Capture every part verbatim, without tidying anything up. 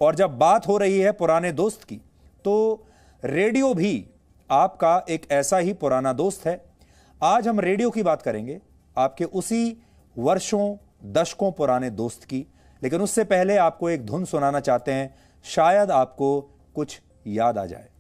और जब बात हो रही है पुराने दोस्त की, तो रेडियो भी आपका एक ऐसा ही पुराना दोस्त है। आज हम रेडियो की बात करेंगे, आपके उसी वर्षों दशकों पुराने दोस्त की। लेकिन उससे पहले आपको एक धुन सुनाना चाहते हैं, शायद आपको कुछ याद आ जाए।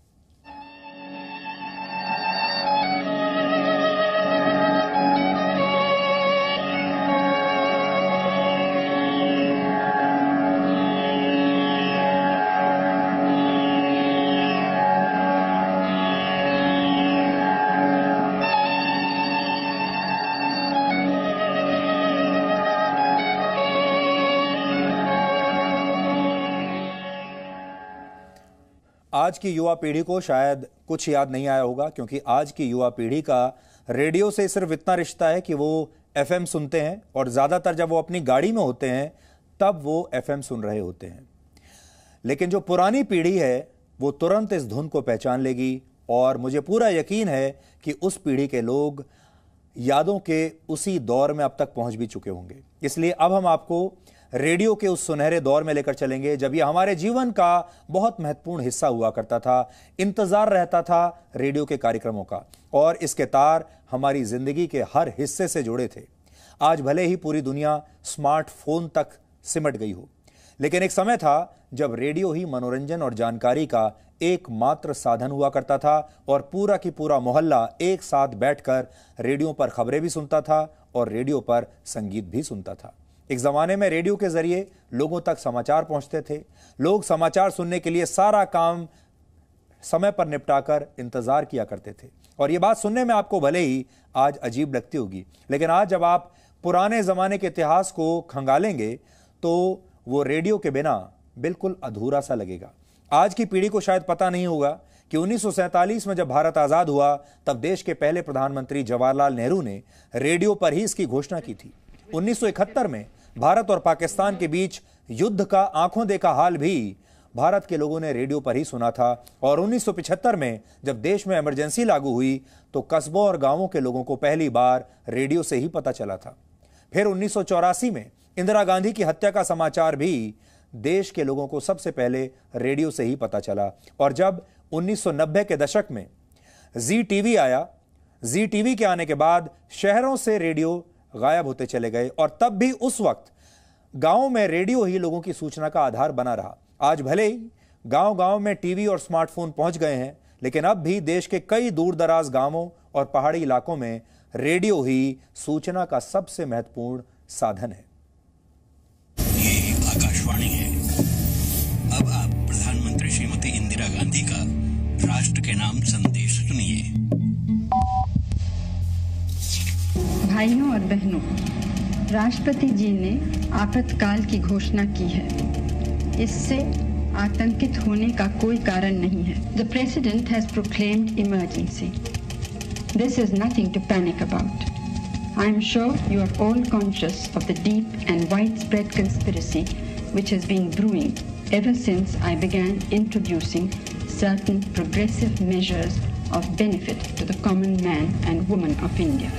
आज की युवा पीढ़ी को शायद कुछ याद नहीं आया होगा, क्योंकि आज की युवा पीढ़ी का रेडियो से सिर्फ इतना रिश्ता है कि वो एफएम सुनते हैं, और ज़्यादातर जब वो अपनी गाड़ी में होते हैं तब वो एफएम सुन रहे होते हैं। लेकिन जो पुरानी पीढ़ी है वो तुरंत इस धुन को पहचान लेगी, और मुझे पूरा यकीन है कि उस पीढ़ी के लोग यादों के उसी दौर में अब तक पहुंच भी चुके होंगे। इसलिए अब हम आपको रेडियो के उस सुनहरे दौर में लेकर चलेंगे जब यह हमारे जीवन का बहुत महत्वपूर्ण हिस्सा हुआ करता था। इंतजार रहता था रेडियो के कार्यक्रमों का, और इसके तार हमारी जिंदगी के हर हिस्से से जुड़े थे। आज भले ही पूरी दुनिया स्मार्टफोन तक सिमट गई हो, लेकिन एक समय था जब रेडियो ही मनोरंजन और जानकारी का एकमात्र साधन हुआ करता था, और पूरा की पूरा मोहल्ला एक साथ बैठकर रेडियो पर खबरें भी सुनता था और रेडियो पर संगीत भी सुनता था। एक जमाने में रेडियो के जरिए लोगों तक समाचार पहुंचते थे। लोग समाचार सुनने के लिए सारा काम समय पर निपटाकर इंतजार किया करते थे। और यह बात सुनने में आपको भले ही आज अजीब लगती होगी, लेकिन आज जब आप पुराने जमाने के इतिहास को खंगालेंगे तो वो रेडियो के बिना बिल्कुल अधूरा सा लगेगा। आज की पीढ़ी को शायद पता नहीं होगा कि उन्नीस सौ सैंतालीस में जब भारत आजाद हुआ तब देश के पहले प्रधानमंत्री जवाहरलाल नेहरू ने रेडियो पर ही इसकी घोषणा की थी। उन्नीस सौ इकहत्तर में भारत और पाकिस्तान के बीच युद्ध का आंखों देखा हाल भी भारत के लोगों ने रेडियो पर ही सुना था। और उन्नीस सौ पचहत्तर में जब देश में इमरजेंसी लागू हुई तो कस्बों और गांवों के लोगों को पहली बार रेडियो से ही पता चला था। फिर उन्नीस सौ चौरासी में इंदिरा गांधी की हत्या का समाचार भी देश के लोगों को सबसे पहले रेडियो से ही पता चला। और जब उन्नीस सौ नब्बे के दशक में जी टीवी आया, जी टीवी के आने के बाद शहरों से रेडियो गायब होते चले गए, और तब भी उस वक्त गांव में रेडियो ही लोगों की सूचना का आधार बना रहा। आज भले ही गांव गांव में टीवी और स्मार्टफोन पहुंच गए हैं, लेकिन अब भी देश के कई दूर दराज गांवों और पहाड़ी इलाकों में रेडियो ही सूचना का सबसे महत्वपूर्ण साधन है। ये आकाशवाणी है। अब आप प्रधानमंत्री श्रीमती इंदिरा गांधी का राष्ट्र के नाम संदेश सुनिए। भाइयों और बहनों, राष्ट्रपति जी ने आपातकाल की घोषणा की है। इससे आतंकित होने का कोई कारण नहीं है। The President has proclaimed emergency. This is nothing to panic about. I am sure you are all conscious of the deep and widespread conspiracy which has been brewing ever since I began introducing certain progressive measures of benefit to the common man and woman of India.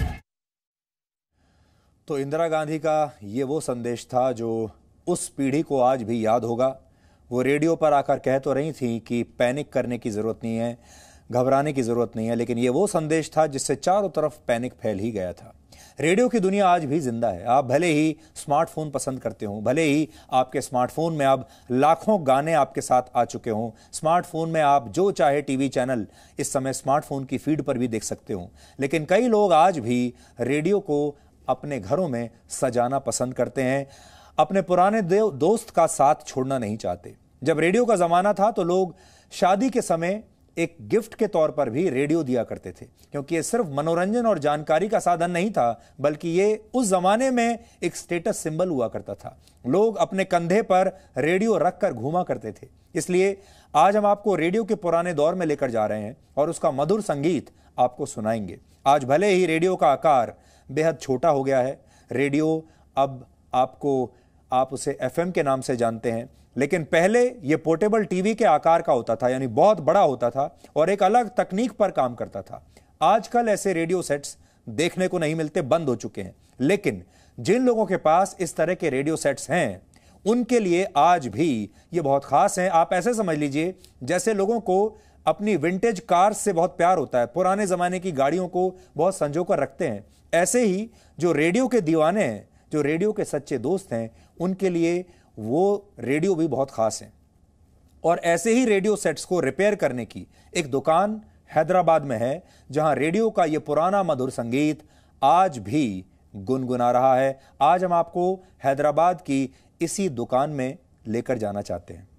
तो इंदिरा गांधी का ये वो संदेश था जो उस पीढ़ी को आज भी याद होगा। वो रेडियो पर आकर कह तो रही थी कि पैनिक करने की ज़रूरत नहीं है, घबराने की ज़रूरत नहीं है, लेकिन ये वो संदेश था जिससे चारों तरफ पैनिक फैल ही गया था। रेडियो की दुनिया आज भी जिंदा है। आप भले ही स्मार्टफोन पसंद करते हो, भले ही आपके स्मार्टफोन में अब लाखों गाने आपके साथ आ चुके हों, स्मार्टफोन में आप जो चाहे टीवी चैनल इस समय स्मार्टफोन की फीड पर भी देख सकते हो, लेकिन कई लोग आज भी रेडियो को अपने घरों में सजाना पसंद करते हैं। अपने पुराने दोस्त का साथ छोड़ना नहीं चाहते। जब रेडियो का जमाना था तो लोग शादी के समय एक गिफ्ट के तौर पर भी रेडियो दिया करते थे, क्योंकि ये सिर्फ मनोरंजन और जानकारी का साधन नहीं था, बल्कि ये उस जमाने में एक स्टेटस सिंबल हुआ करता था। लोग अपने कंधे पर रेडियो रखकर घूमा करते थे। इसलिए आज हम आपको रेडियो के पुराने दौर में लेकर जा रहे हैं और उसका मधुर संगीत आपको सुनाएंगे। आज भले ही रेडियो का आकार बेहद छोटा हो गया है, रेडियो अब आपको आप उसे एफएम के नाम से जानते हैं, लेकिन पहले यह पोर्टेबल टीवी के आकार का होता था, यानी बहुत बड़ा होता था और एक अलग तकनीक पर काम करता था। आजकल ऐसे रेडियो सेट्स देखने को नहीं मिलते, बंद हो चुके हैं। लेकिन जिन लोगों के पास इस तरह के रेडियो सेट्स हैं उनके लिए आज भी ये बहुत खास हैं। आप ऐसे समझ लीजिए जैसे लोगों को अपनी विंटेज कार से बहुत प्यार होता है, पुराने जमाने की गाड़ियों को बहुत संजो कर रखते हैं, ऐसे ही जो रेडियो के दीवाने हैं, जो रेडियो के सच्चे दोस्त हैं, उनके लिए वो रेडियो भी बहुत खास है। और ऐसे ही रेडियो सेट्स को रिपेयर करने की एक दुकान हैदराबाद में है, जहां रेडियो का यह पुराना मधुर संगीत आज भी गुनगुना रहा है। आज हम आपको हैदराबाद की इसी दुकान में लेकर जाना चाहते हैं।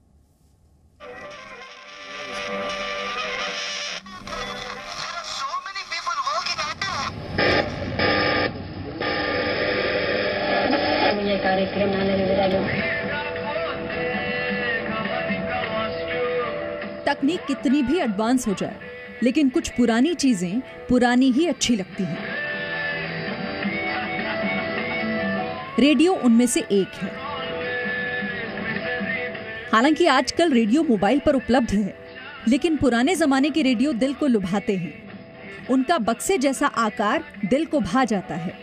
ये कार्यक्रम तकनीक कितनी भी एडवांस हो जाए, लेकिन कुछ पुरानी चीजें पुरानी ही अच्छी लगती हैं। रेडियो उनमें से एक है। हालांकि आजकल रेडियो मोबाइल पर उपलब्ध है, लेकिन पुराने जमाने के रेडियो दिल को लुभाते हैं। उनका बक्से जैसा आकार दिल को भा जाता है।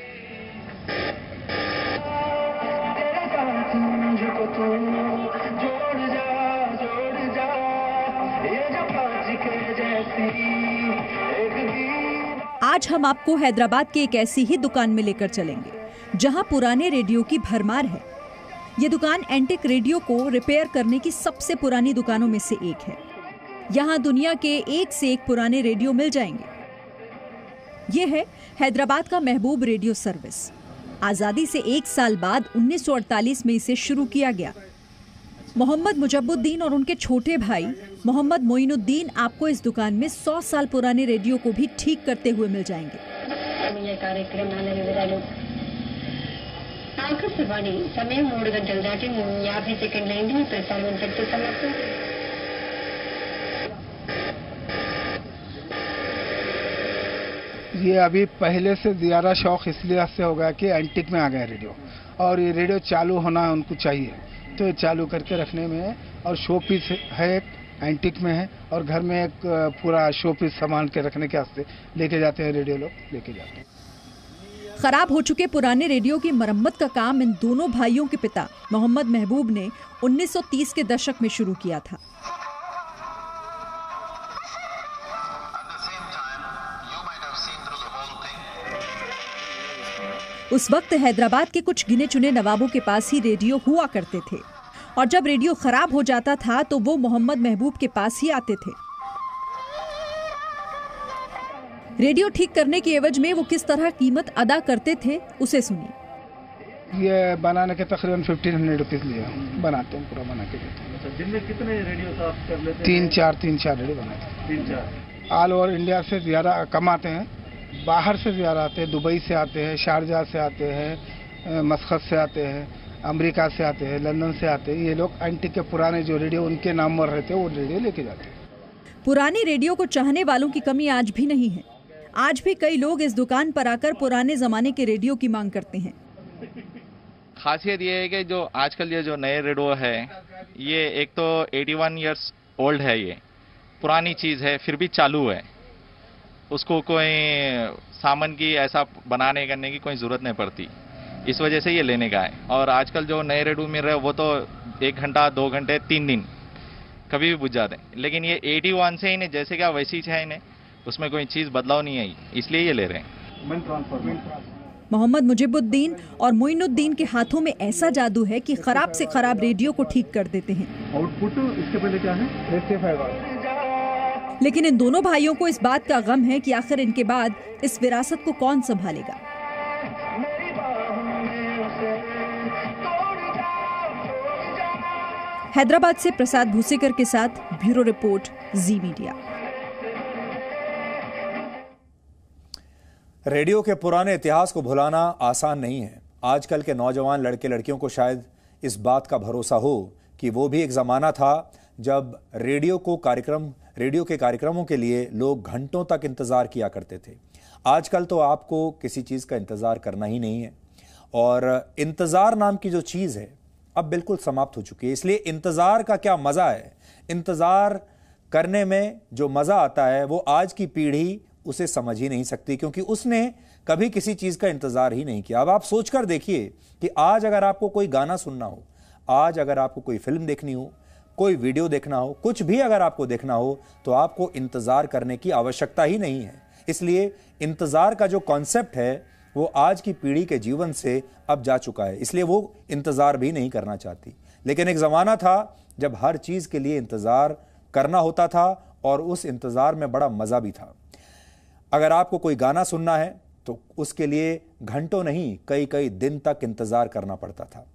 आज हम आपको हैदराबाद के एक ऐसी ही दुकान में लेकर चलेंगे जहां पुराने रेडियो की भरमार है। ये दुकान एंटिक रेडियो को रिपेयर करने की सबसे पुरानी दुकानों में से एक है। यहाँ दुनिया के एक से एक पुराने रेडियो मिल जाएंगे। ये है हैदराबाद का महबूब रेडियो सर्विस। आज़ादी से एक साल बाद उन्नीस सौ अड़तालीस में इसे शुरू किया गया। मोहम्मद मुजब्बुद्दीन और उनके छोटे भाई मोहम्मद मोइनुद्दीन आपको इस दुकान में सौ साल पुराने रेडियो को भी ठीक करते हुए मिल जाएंगे। ఆకాశవాణి సమయం మూడు గంటలు దాటి యాభై సెకండ్లైంది. ప్రసారం ఇంతటితో సమాప్తం. ये अभी पहले से ज़्यादा शौक इसलिए से होगा कि एंटिक में आ गया रेडियो, और ये रेडियो चालू होना उनको चाहिए, तो ये चालू करके रखने में, और शो पीस है एक एंटिक में है, और घर में एक पूरा शो पीस सामान के रखने के वास्ते लेके जाते हैं रेडियो, लोग लेके जाते हैं। खराब हो चुके पुराने रेडियो की मरम्मत का काम इन दोनों भाइयों के पिता मोहम्मद महबूब ने उन्नीस सौ तीस के दशक में शुरू किया था। उस वक्त हैदराबाद के कुछ गिने चुने नवाबों के पास ही रेडियो हुआ करते थे, और जब रेडियो खराब हो जाता था तो वो मोहम्मद महबूब के पास ही आते थे। रेडियो ठीक करने की एवज में वो किस तरह कीमत अदा करते थे, उसे सुनिए। ये बनाने के तकरीबन फिफ्टीन हंड्रेड रुपीज लिया बनाते हैं, पूरा बना के देते हैं। दिन में कितने रेडियो आप कर लेते हैं? तीन चार तीन चार रेडियो बनाते हैं। तीन चार ऑल ओवर इंडिया से ज्यादा कमाते हैं, बाहर से ज्यादा आते हैं, दुबई से आते हैं, शारजाह से आते हैं, मस्कत से आते हैं, अमेरिका से आते हैं, लंदन से आते हैं। ये लोग एंटिक के पुराने जो रेडियो उनके नाम पर रहते हैं वो रेडियो लेके जाते हैं। पुराने रेडियो को चाहने वालों की कमी आज भी नहीं है। आज भी कई लोग इस दुकान पर आकर पुराने जमाने के रेडियो की मांग करते हैं। खासियत ये है कि जो आजकल ये जो नए रेडियो है, ये एक तो इक्यासी इयर्स ओल्ड है, ये पुरानी चीज़ है, फिर भी चालू है। उसको कोई सामान की ऐसा बनाने करने की कोई ज़रूरत नहीं पड़ती, इस वजह से ये लेने का है। और आजकल जो नए रेडियो मिल रहे हैं वो तो एक घंटा दो घंटे तीन दिन कभी भी बुझ जाते हैं, लेकिन ये इक्यासी से इन्हें जैसे क्या वैसी है, इन्हें उसमें कोई चीज़ बदलाव नहीं आई, इसलिए ये ले रहे हैं। मोहम्मद मुजिबुद्दीन और मोइनुद्दीन के हाथों में ऐसा जादू है कि खराब से खराब रेडियो को ठीक कर देते हैं। आउटपुट इसके पहले क्या है? लेकिन इन दोनों भाइयों को इस बात का गम है कि आखिर इनके बाद इस विरासत को कौन संभालेगा। हैदराबाद से प्रसाद भूसेकर के साथ bureau report, Zee media. Radio के पुराने इतिहास को भुलाना आसान नहीं है। आजकल के नौजवान लड़के लड़कियों को शायद इस बात का भरोसा हो कि वो भी एक ज़माना था जब रेडियो को कार्यक्रम रेडियो के कार्यक्रमों के लिए लोग घंटों तक इंतज़ार किया करते थे। आजकल तो आपको किसी चीज़ का इंतज़ार करना ही नहीं है, और इंतज़ार नाम की जो चीज़ है अब बिल्कुल समाप्त हो चुकी है। इसलिए इंतज़ार का क्या मज़ा है, इंतज़ार करने में जो मज़ा आता है वो आज की पीढ़ी उसे समझ ही नहीं सकती, क्योंकि उसने कभी किसी चीज़ का इंतज़ार ही नहीं किया। अब आप सोचकर देखिए कि आज अगर आपको कोई गाना सुनना हो, आज अगर आपको कोई फिल्म देखनी हो, कोई वीडियो देखना हो, कुछ भी अगर आपको देखना हो तो आपको इंतजार करने की आवश्यकता ही नहीं है। इसलिए इंतजार का जो कॉन्सेप्ट है वो आज की पीढ़ी के जीवन से अब जा चुका है, इसलिए वो इंतजार भी नहीं करना चाहती। लेकिन एक जमाना था जब हर चीज के लिए इंतजार करना होता था और उस इंतजार में बड़ा मजा भी था। अगर आपको कोई गाना सुनना है तो उसके लिए घंटों नहीं कई कई दिन तक इंतजार करना पड़ता था।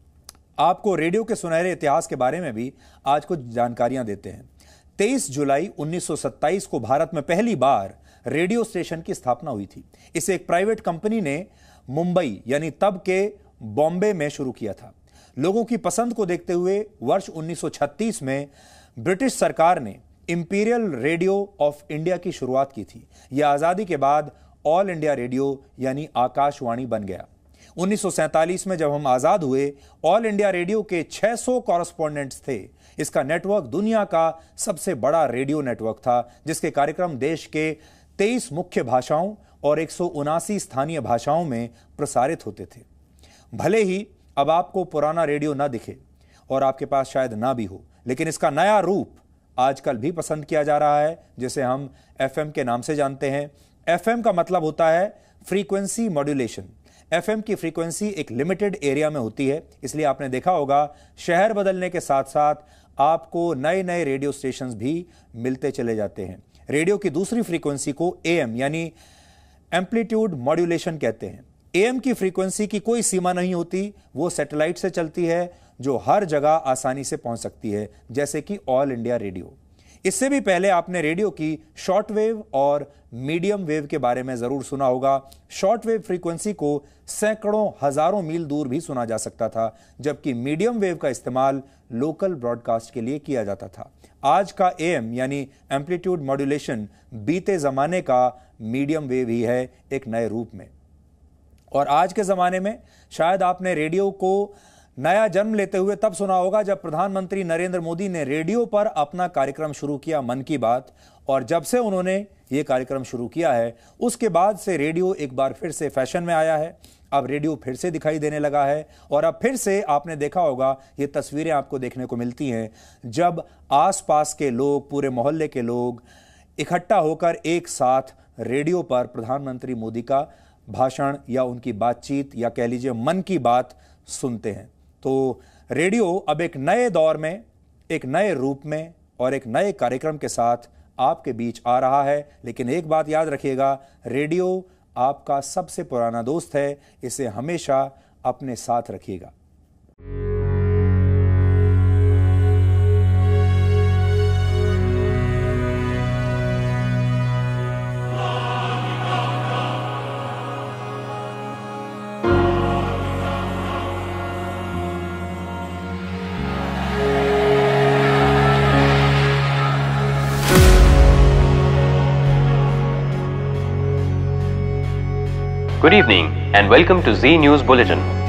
आपको रेडियो के सुनहरे इतिहास के बारे में भी आज कुछ जानकारियां देते हैं। तेईस जुलाई उन्नीस सौ सत्ताईस को भारत में पहली बार रेडियो स्टेशन की स्थापना हुई थी। इसे एक प्राइवेट कंपनी ने मुंबई यानी तब के बॉम्बे में शुरू किया था। लोगों की पसंद को देखते हुए वर्ष उन्नीस सौ छत्तीस में ब्रिटिश सरकार ने इंपीरियल रेडियो ऑफ इंडिया की शुरुआत की थी। यह आजादी के बाद ऑल इंडिया रेडियो यानी आकाशवाणी बन गया। उन्नीस सौ सैंतालीस में जब हम आजाद हुए, ऑल इंडिया रेडियो के छह सौ कॉरेस्पोंडेंट्स थे। इसका नेटवर्क दुनिया का सबसे बड़ा रेडियो नेटवर्क था, जिसके कार्यक्रम देश के तेईस मुख्य भाषाओं और एक सौ उनासी स्थानीय भाषाओं में प्रसारित होते थे। भले ही अब आपको पुराना रेडियो ना दिखे और आपके पास शायद ना भी हो, लेकिन इसका नया रूप आजकल भी पसंद किया जा रहा है, जिसे हम एफएम के नाम से जानते हैं। एफएम का मतलब होता है फ्रीक्वेंसी मॉड्यूलेशन। एफएम की फ्रीक्वेंसी एक लिमिटेड एरिया में होती है, इसलिए आपने देखा होगा शहर बदलने के साथ साथ आपको नए नए रेडियो स्टेशंस भी मिलते चले जाते हैं। रेडियो की दूसरी फ्रीक्वेंसी को एएम यानी एम्पलीट्यूड मॉड्यूलेशन कहते हैं। एएम की फ्रीक्वेंसी की कोई सीमा नहीं होती, वो सैटेलाइट से चलती है जो हर जगह आसानी से पहुंच सकती है, जैसे कि ऑल इंडिया रेडियो। इससे भी पहले आपने रेडियो की शॉर्टवेव और मीडियम वेव के बारे में जरूर सुना होगा। शॉर्टवेव फ्रीक्वेंसी को सैकड़ों हजारों मील दूर भी सुना जा सकता था, जबकि मीडियम वेव का इस्तेमाल लोकल ब्रॉडकास्ट के लिए किया जाता था। आज का एएम यानी एम्पलीट्यूड मॉड्यूलेशन बीते जमाने का मीडियम वेव ही है, एक नए रूप में। और आज के जमाने में शायद आपने रेडियो को नया जन्म लेते हुए तब सुना होगा जब प्रधानमंत्री नरेंद्र मोदी ने रेडियो पर अपना कार्यक्रम शुरू किया, मन की बात। और जब से उन्होंने ये कार्यक्रम शुरू किया है, उसके बाद से रेडियो एक बार फिर से फैशन में आया है। अब रेडियो फिर से दिखाई देने लगा है और अब फिर से आपने देखा होगा, ये तस्वीरें आपको देखने को मिलती हैं जब आसपास के लोग, पूरे मोहल्ले के लोग इकट्ठा होकर एक साथ रेडियो पर प्रधानमंत्री मोदी का भाषण या उनकी बातचीत या कह लीजिए मन की बात सुनते हैं। तो रेडियो अब एक नए दौर में, एक नए रूप में और एक नए कार्यक्रम के साथ आपके बीच आ रहा है। लेकिन एक बात याद रखिएगा, रेडियो आपका सबसे पुराना दोस्त है, इसे हमेशा अपने साथ रखिएगा। Good evening and welcome to Z News Bulletin.